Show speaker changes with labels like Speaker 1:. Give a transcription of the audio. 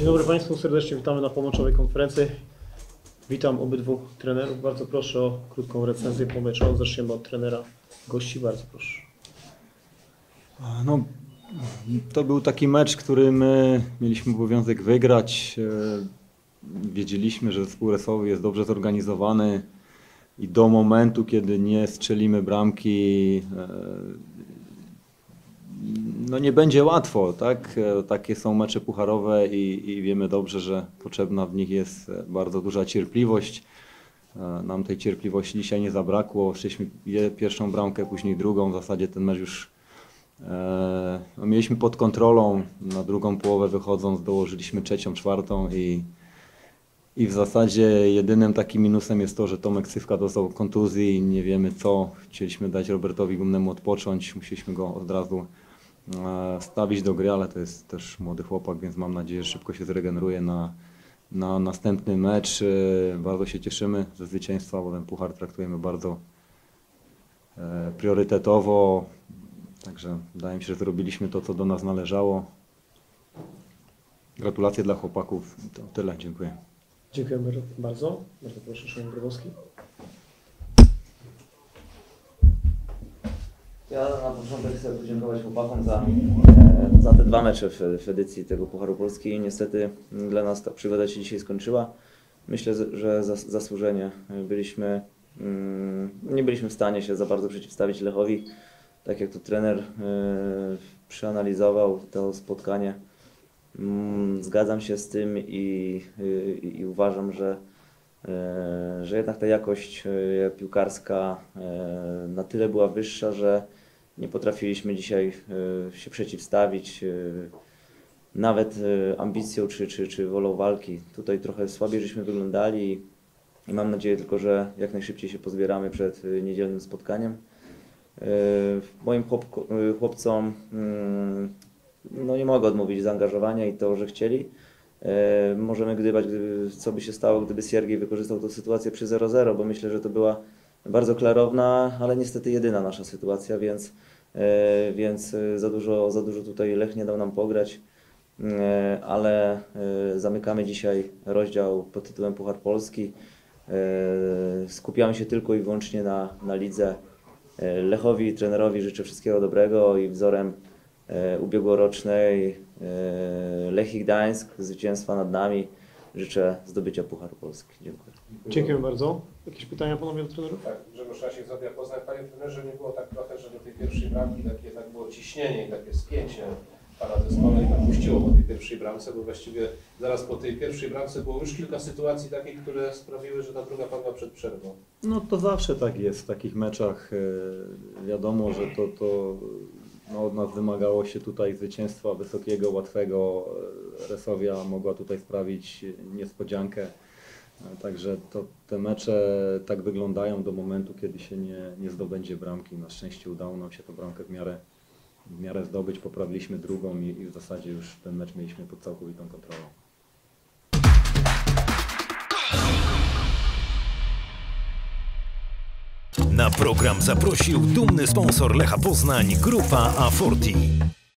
Speaker 1: Dzień dobry Państwu, serdecznie witamy na pomeczowej konferencji. Witam obydwu trenerów. Bardzo proszę o krótką recenzję pomeczową. Zaczniemy od trenera gości. Bardzo proszę.
Speaker 2: No, to był taki mecz, który my mieliśmy obowiązek wygrać. Wiedzieliśmy, że zespół Resowy jest dobrze zorganizowany i do momentu, kiedy nie strzelimy bramki, no nie będzie łatwo, tak? Takie są mecze pucharowe i wiemy dobrze, że potrzebna w nich jest bardzo duża cierpliwość. Nam tej cierpliwości dzisiaj nie zabrakło. Szliśmy pierwszą bramkę, później drugą. W zasadzie ten mecz już mieliśmy pod kontrolą. Na drugą połowę wychodząc dołożyliśmy trzecią, czwartą i w zasadzie jedynym takim minusem jest to, że Tomek Sywka dostał kontuzji i nie wiemy co. Chcieliśmy dać Robertowi Gumnemu odpocząć, musieliśmy go od razu stawić do gry, ale to jest też młody chłopak, więc mam nadzieję, że szybko się zregeneruje na następny mecz. Bardzo się cieszymy ze zwycięstwa, bo ten puchar traktujemy bardzo priorytetowo. Także wydaje mi się, że zrobiliśmy to, co do nas należało. Gratulacje dla chłopaków. To tyle. Dziękuję.
Speaker 1: Dziękuję bardzo. Bardzo proszę, Szymon Grabowski.
Speaker 3: Ja na początek chcę podziękować chłopakom za te dwa mecze w edycji tego Pucharu Polski. Niestety dla nas ta przygoda się dzisiaj skończyła. Myślę, że zasłużenie nie byliśmy w stanie się za bardzo przeciwstawić Lechowi. Tak jak to trener przeanalizował to spotkanie, zgadzam się z tym i uważam, że jednak ta jakość piłkarska na tyle była wyższa, że nie potrafiliśmy dzisiaj się przeciwstawić nawet ambicją czy wolą walki. Tutaj trochę słabiej żeśmy wyglądali i mam nadzieję tylko, że jak najszybciej się pozbieramy przed niedzielnym spotkaniem. Moim chłopcom no nie mogę odmówić zaangażowania i to, że chcieli. Możemy gdybać, co by się stało, gdyby Siergiej wykorzystał tę sytuację przy 0-0, bo myślę, że to była bardzo klarowna, ale niestety jedyna nasza sytuacja, więc za dużo tutaj Lech nie dał nam pograć, ale zamykamy dzisiaj rozdział pod tytułem Puchar Polski. Skupiamy się tylko i wyłącznie na lidze. Lechowi i trenerowi życzę wszystkiego dobrego i wzorem ubiegłorocznej Lechii Gdańsk, zwycięstwa nad nami, życzę zdobycia Pucharu Polski. Dziękuję.
Speaker 1: Dziękuję bardzo. Jakieś pytania panowie do trenerów?
Speaker 4: Tak, Grzegorz Rasik z Radia Poznań. Panie trenerze, nie było tak trochę, że do tej pierwszej bramki tak było ciśnienie i takie spięcie pana zespołu i tak puściło po tej pierwszej bramce, bo właściwie zaraz po tej pierwszej bramce było już kilka sytuacji takich, które sprawiły, że ta druga padła przed przerwą.
Speaker 2: No to zawsze tak jest w takich meczach. Wiadomo, że to od nas wymagało się tutaj zwycięstwa wysokiego, łatwego. Resowia mogła tutaj sprawić niespodziankę. Także te mecze tak wyglądają do momentu, kiedy się nie zdobędzie bramki. Na szczęście udało nam się tę bramkę w miarę zdobyć. Poprawiliśmy drugą i w zasadzie już ten mecz mieliśmy pod całkowitą kontrolą.
Speaker 5: Na program zaprosił dumny sponsor Lecha Poznań, Grupa A40.